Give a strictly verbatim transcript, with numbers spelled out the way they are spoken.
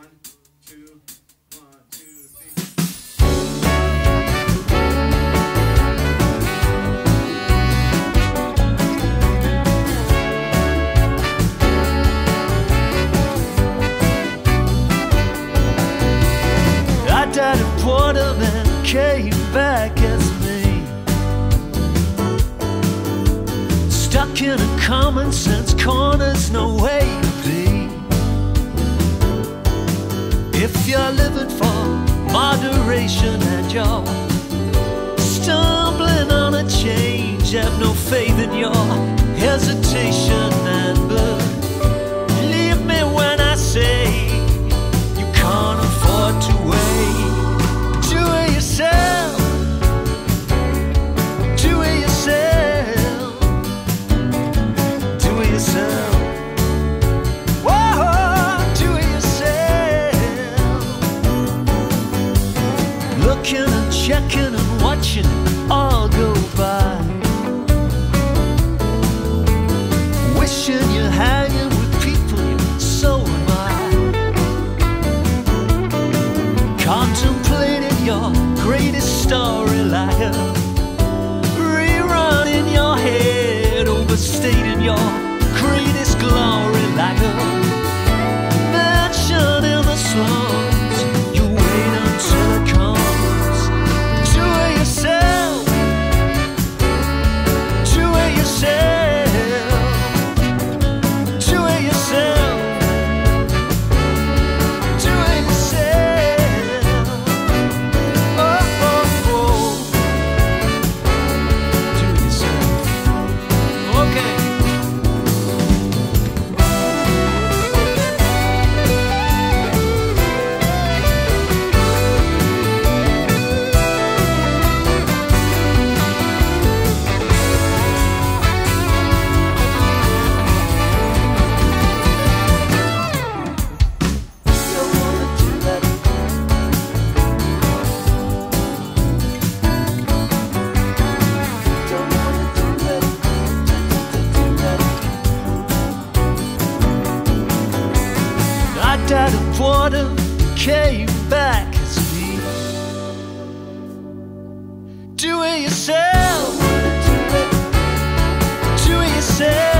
One, two, one, two, three. I died in boredom and came back as me, stuck in a common sense corner's no way to be. If you're living for moderation and you're stumbling on a change, have no faith in your hesitation and believe me when I say you can't afford to wait. Do it yourself, do it yourself, do it yourself. Whoa, do it yourself. Looking and checking and watching it all go by, wishing you're hanging with people you, so am I. Contemplating your greatest story like a rerun in your head, overstating your greatest glory like a mansion in the slums. You wait until it comes. Do it yourself, do it yourself, do it yourself, do it yourself. Oh, oh, oh. Do it yourself. Okay. Don't wanna do that. Don't wanna do that. Do that. I died of boredom, came back as me. Do it yourself, do it yourself.